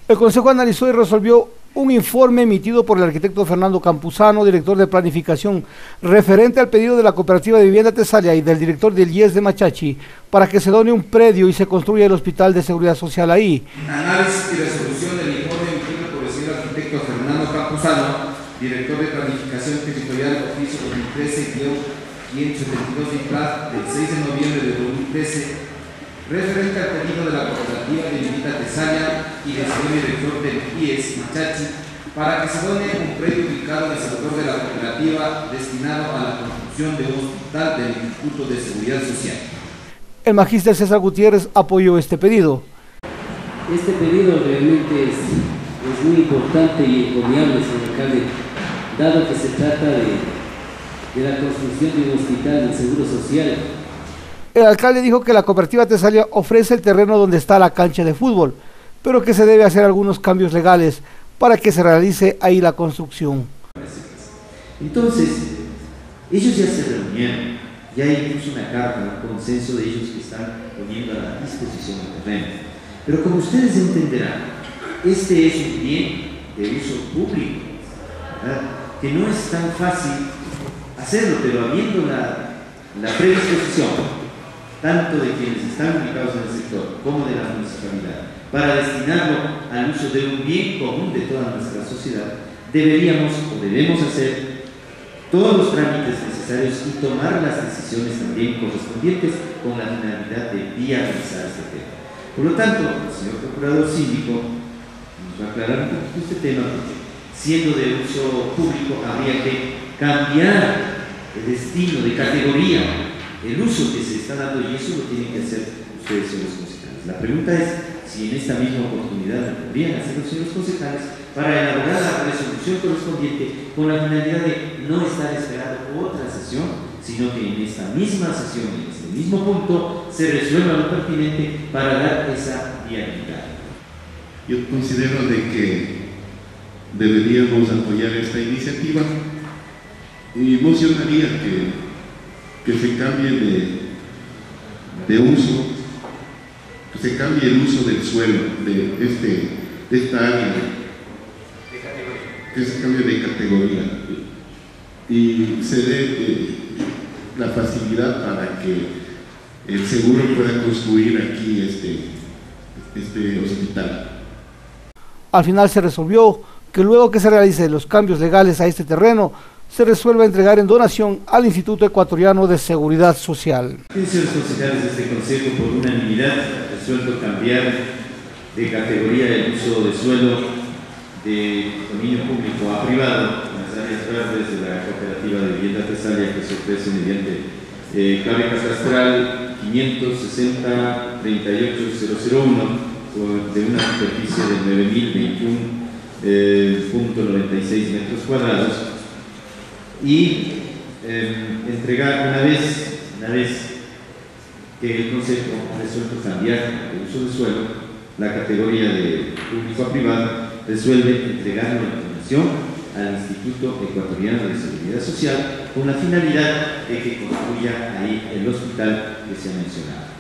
El Consejo analizó y resolvió un informe emitido por el arquitecto Fernando Campuzano, director de planificación, referente al pedido de la Cooperativa de Vivienda Tesalia y del director del IES de Machachi para que se done un predio y se construya el Hospital de Seguridad Social ahí. Análisis y resolución del informe emitido por el señor arquitecto Fernando Campuzano, director de planificación territorial, oficio 2013-572 DIPLAT del 6 de noviembre de 2013, referente al pedido de la Cooperativa de Vivienda Tesalia y del señor director del IES Machachi para que se done un predio ubicado en el sector de la cooperativa destinado a la construcción de un hospital del Instituto de Seguridad Social. El magíster César Gutiérrez apoyó este pedido. Este pedido realmente es muy importante y encomiable, señor alcalde, dado que se trata de la construcción de un hospital del Seguro Social. El alcalde dijo que la Cooperativa Tesalia ofrece el terreno donde está la cancha de fútbol, pero que se debe hacer algunos cambios legales para que se realice ahí la construcción. Entonces, ellos ya se reunieron, ya hay incluso una carta, un consenso de ellos que están poniendo a la disposición del terreno. Pero como ustedes entenderán, este es un bien de uso público, ¿verdad? Que no es tan fácil hacerlo, pero habiendo la predisposición tanto de quienes están ubicados en el sector como de la municipalidad, para destinarlo al uso de un bien común de toda nuestra sociedad, debemos hacer todos los trámites necesarios y tomar las decisiones también correspondientes con la finalidad de viabilizar este tema. Por lo tanto, el señor Procurador Síndico nos va a aclarar un poquito este tema, porque siendo de uso público habría que cambiar el destino de categoría, el uso que se está dando, y eso lo tienen que hacer ustedes, señores concejales. La pregunta es si en esta misma oportunidad lo podrían hacer los señores concejales para elaborar la resolución correspondiente con la finalidad de no estar esperando otra sesión, sino que en esta misma sesión, en este mismo punto, se resuelva lo pertinente para dar esa viabilidad. Yo considero de que deberíamos apoyar esta iniciativa y emocionaría que se cambie de uso, que se cambie el uso del suelo de esta área, que se cambie de categoría y se dé la facilidad para que el seguro pueda construir aquí este hospital. Al final se resolvió que luego que se realicen los cambios legales a este terreno, se resuelva entregar en donación al Instituto Ecuatoriano de Seguridad Social. Señores concejales de este Consejo, por unanimidad, resuelto cambiar de categoría el uso de suelo de dominio público a privado en las áreas verdes de la Cooperativa de Vivienda Tesalia, que se ofrece mediante clave catastral 560-38001 de una superficie de 9.021.96 metros cuadrados, y entregar una vez que el Consejo ha resuelto cambiar el uso del suelo, la categoría de público a privado, resuelve entregarlo en donación al Instituto Ecuatoriano de Seguridad Social con la finalidad de que construya ahí el hospital que se ha mencionado.